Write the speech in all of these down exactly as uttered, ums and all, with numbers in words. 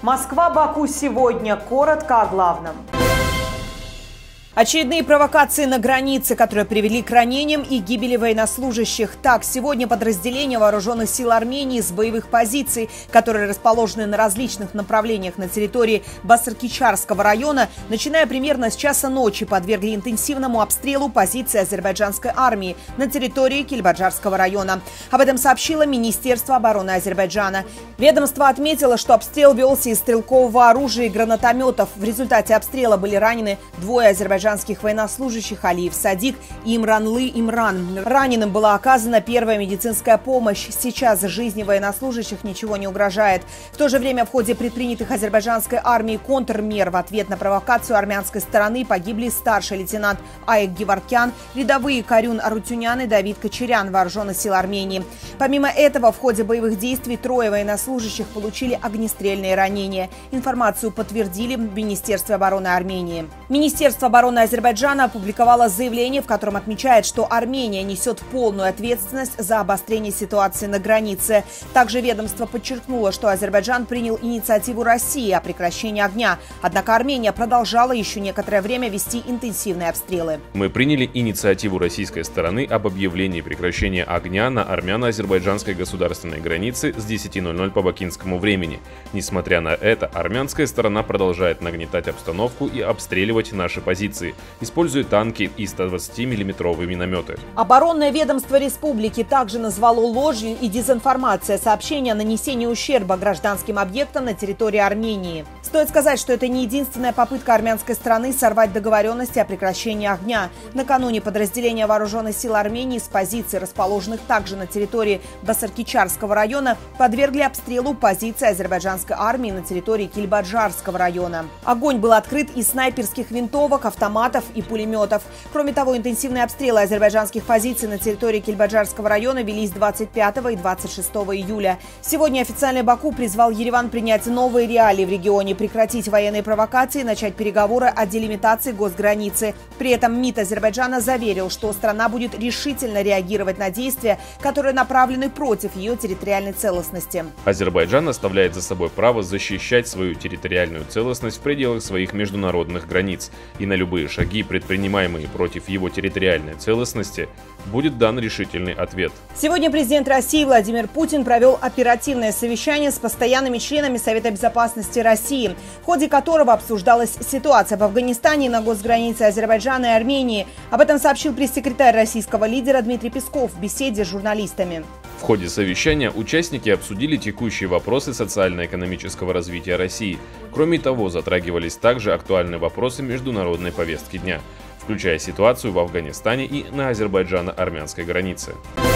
Москва, Баку сегодня. Коротко о главном. Очередные провокации на границе, которые привели к ранениям и гибели военнослужащих. Так, сегодня подразделения вооруженных сил Армении с боевых позиций, которые расположены на различных направлениях на территории Басаркичарского района, начиная примерно с часа ночи, подвергли интенсивному обстрелу позиции азербайджанской армии на территории Кельбаджарского района. Об этом сообщило Министерство обороны Азербайджана. Ведомство отметило, что обстрел велся из стрелкового оружия и гранатометов. В результате обстрела были ранены двое азербайджанских военнослужащих: Алиев Садик и Имранлы Имран. Раненым была оказана первая медицинская помощь. Сейчас жизни военнослужащих ничего не угрожает. В то же время в ходе предпринятых азербайджанской армией контрмер в ответ на провокацию армянской стороны погибли старший лейтенант Аек Геворкян, рядовые Карюн Арутюнян и Давид Кочерян вооруженных сил Армении. Помимо этого, в ходе боевых действий трое военнослужащих получили огнестрельные ранения. Информацию подтвердили в Министерстве обороны Армении. Министерство обороны Азербайджана опубликовало заявление, в котором отмечает, что Армения несет полную ответственность за обострение ситуации на границе. Также ведомство подчеркнуло, что Азербайджан принял инициативу России о прекращении огня. Однако Армения продолжала еще некоторое время вести интенсивные обстрелы. Мы приняли инициативу российской стороны об объявлении прекращения огня на армяно-азербайджанской государственной границе с десяти ноль-ноль по бакинскому времени. Несмотря на это, армянская сторона продолжает нагнетать обстановку и обстреливать наши позиции, используя танки и сто двадцатимиллиметровые минометы. Оборонное ведомство республики также назвало ложью и дезинформацией сообщения о нанесении ущерба гражданским объектам на территории Армении. Стоит сказать, что это не единственная попытка армянской страны сорвать договоренности о прекращении огня. Накануне подразделения вооруженных сил Армении с позиций, расположенных также на территории Басаркичарского района, подвергли обстрелу позиции азербайджанской армии на территории Кельбаджарского района. Огонь был открыт из снайперских винтовок, автоматов и пулеметов. Кроме того, интенсивные обстрелы азербайджанских позиций на территории Кельбаджарского района велись двадцать пятого и двадцать шестого июля. Сегодня официальный Баку призвал Ереван принять новые реалии в регионе, прекратить военные провокации и начать переговоры о делимитации госграницы. При этом МИД Азербайджана заверил, что страна будет решительно реагировать на действия, которые направлены против ее территориальной целостности. Азербайджан оставляет за собой право защищать свою территориальную целостность в пределах своих международных границ, и на любые шаги, предпринимаемые против его территориальной целостности, будет дан решительный ответ. Сегодня президент России Владимир Путин провел оперативное совещание с постоянными членами Совета безопасности России, в ходе которого обсуждалась ситуация в Афганистане и на госгранице Азербайджана и Армении. Об этом сообщил пресс-секретарь российского лидера Дмитрий Песков в беседе с журналистами. В ходе совещания участники обсудили текущие вопросы социально-экономического развития России. Кроме того, затрагивались также актуальные вопросы международной повестки дня, включая ситуацию в Афганистане и на азербайджано-армянской границе.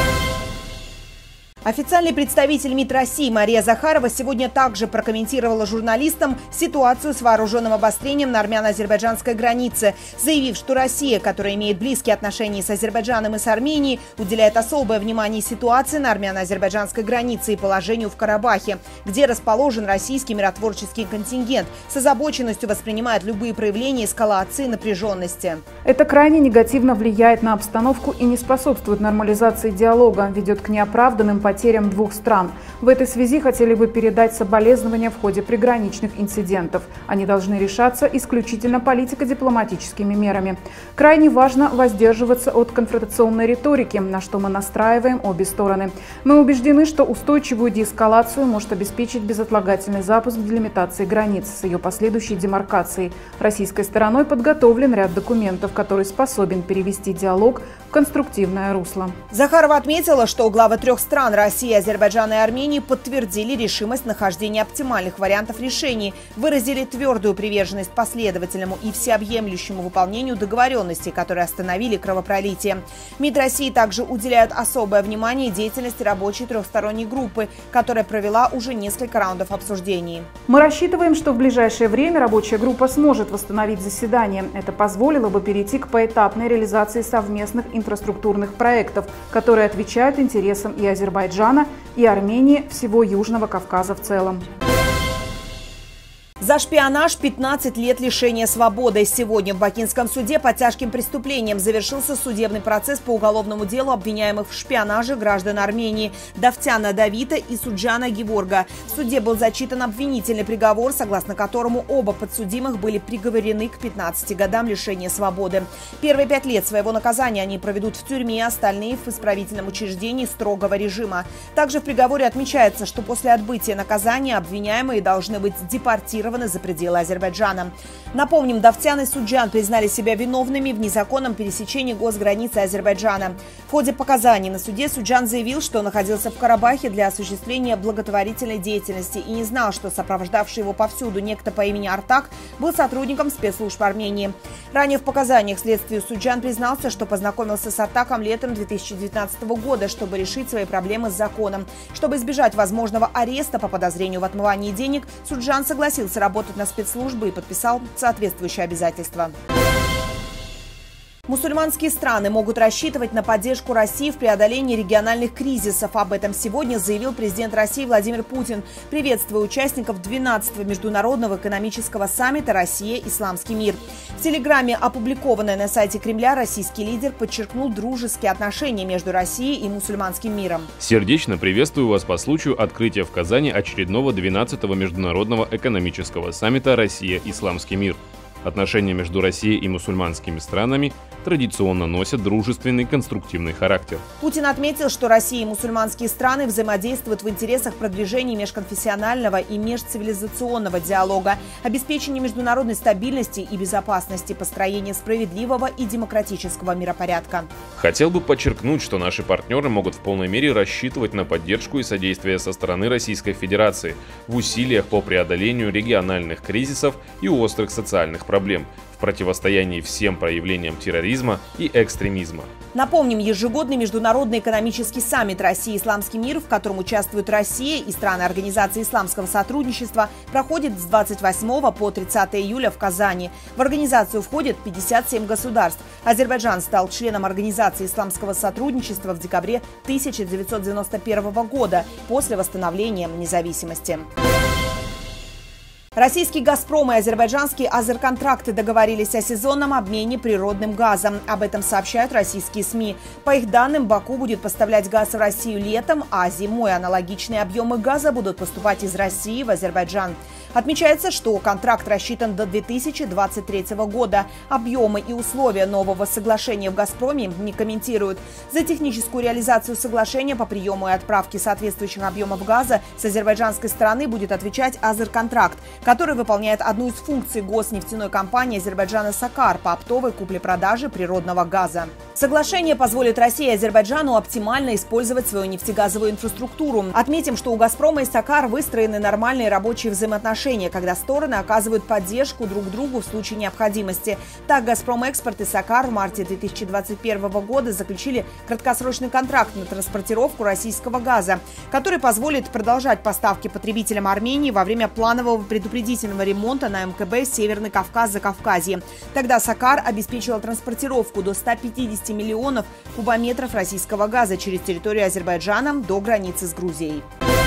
Официальный представитель МИД России Мария Захарова сегодня также прокомментировала журналистам ситуацию с вооруженным обострением на армяно-азербайджанской границе, заявив, что Россия, которая имеет близкие отношения с Азербайджаном и с Арменией, уделяет особое внимание ситуации на армяно-азербайджанской границе и положению в Карабахе, где расположен российский миротворческий контингент, с озабоченностью воспринимает любые проявления эскалации напряженности. Это крайне негативно влияет на обстановку и не способствует нормализации диалога, ведет к неоправданным потерям двух стран. В этой связи хотели бы передать соболезнования в ходе приграничных инцидентов. Они должны решаться исключительно политико-дипломатическими мерами. Крайне важно воздерживаться от конфронтационной риторики, на что мы настраиваем обе стороны. Мы убеждены, что устойчивую деэскалацию может обеспечить безотлагательный запуск делимитации границ с ее последующей демаркацией. Российской стороной подготовлен ряд документов, который способен перевести диалог в конструктивное русло. Захарова отметила, что главы трех стран России, Азербайджана и Армении подтвердили решимость нахождения оптимальных вариантов решений, выразили твердую приверженность последовательному и всеобъемлющему выполнению договоренностей, которые остановили кровопролитие. МИД России также уделяет особое внимание деятельности рабочей трехсторонней группы, которая провела уже несколько раундов обсуждений. Мы рассчитываем, что в ближайшее время рабочая группа сможет восстановить заседание. Это позволило бы перейти к поэтапной реализации совместных инфраструктурных проектов, которые отвечают интересам и Азербайджана, и Армении, всего Южного Кавказа в целом. За шпионаж пятнадцать лет лишения свободы. Сегодня в Бакинском суде по тяжким преступлениям завершился судебный процесс по уголовному делу обвиняемых в шпионаже граждан Армении Давтяна Давита и Суджана Геворга. В суде был зачитан обвинительный приговор, согласно которому оба подсудимых были приговорены к пятнадцати годам лишения свободы. Первые пять лет своего наказания они проведут в тюрьме, остальные в исправительном учреждении строгого режима. Также в приговоре отмечается, что после отбытия наказания обвиняемые должны быть депортированы за пределы Азербайджана. Напомним, Давтян и Суджан признали себя виновными в незаконном пересечении госграницы Азербайджана. В ходе показаний на суде Суджан заявил, что находился в Карабахе для осуществления благотворительной деятельности и не знал, что сопровождавший его повсюду некто по имени Артак был сотрудником спецслужб Армении. Ранее в показаниях следствию Суджан признался, что познакомился с Артаком летом две тысячи девятнадцатого года, чтобы решить свои проблемы с законом. Чтобы избежать возможного ареста по подозрению в отмывании денег, Суджан согласился работать на спецслужбы и подписал соответствующие обязательства. Мусульманские страны могут рассчитывать на поддержку России в преодолении региональных кризисов. Об этом сегодня заявил президент России Владимир Путин, приветствуя участников двенадцатого международного экономического саммита «Россия. Исламский мир». В телеграмме, опубликованной на сайте Кремля, российский лидер подчеркнул дружеские отношения между Россией и мусульманским миром. Сердечно приветствую вас по случаю открытия в Казани очередного двенадцатого международного экономического саммита «Россия. Исламский мир». Отношения между Россией и мусульманскими странами традиционно носят дружественный конструктивный характер. Путин отметил, что Россия и мусульманские страны взаимодействуют в интересах продвижения межконфессионального и межцивилизационного диалога, обеспечения международной стабильности и безопасности, построения справедливого и демократического миропорядка. Хотел бы подчеркнуть, что наши партнеры могут в полной мере рассчитывать на поддержку и содействие со стороны Российской Федерации в усилиях по преодолению региональных кризисов и острых социальных проблем, в противостоянии всем проявлениям терроризма и экстремизма. Напомним, ежегодный международный экономический саммит «Россия. Исламский мир», в котором участвуют Россия и страны Организации исламского сотрудничества, проходит с двадцать восьмого по тридцатое июля в Казани. В организацию входит пятьдесят семь государств. Азербайджан стал членом Организации исламского сотрудничества в декабре тысяча девятьсот девяносто первого года после восстановления независимости. Российский «Газпром» и азербайджанские «Азерконтракты» договорились о сезонном обмене природным газом. Об этом сообщают российские СМИ. По их данным, Баку будет поставлять газ в Россию летом, а зимой аналогичные объемы газа будут поступать из России в Азербайджан. Отмечается, что контракт рассчитан до две тысячи двадцать третьего года. Объемы и условия нового соглашения в «Газпроме» не комментируют. За техническую реализацию соглашения по приему и отправке соответствующих объемов газа с азербайджанской стороны будет отвечать «Азерконтракт», который выполняет одну из функций госнефтяной компании Азербайджана «Сакар» по оптовой купле-продаже природного газа. Соглашение позволит России и Азербайджану оптимально использовать свою нефтегазовую инфраструктуру. Отметим, что у «Газпрома» и «Сакар» выстроены нормальные рабочие взаимоотношения, когда стороны оказывают поддержку друг другу в случае необходимости. Так, «Газпром Экспорт» и «Сакар» в марте две тысячи двадцать первого года заключили краткосрочный контракт на транспортировку российского газа, который позволит продолжать поставки потребителям Армении во время планового предупредительного ремонта на эм ка бэ «Северный Кавказ-Закавказье». Тогда «Сакар» обеспечила транспортировку до ста пятидесяти миллионов кубометров российского газа через территорию Азербайджана до границы с Грузией.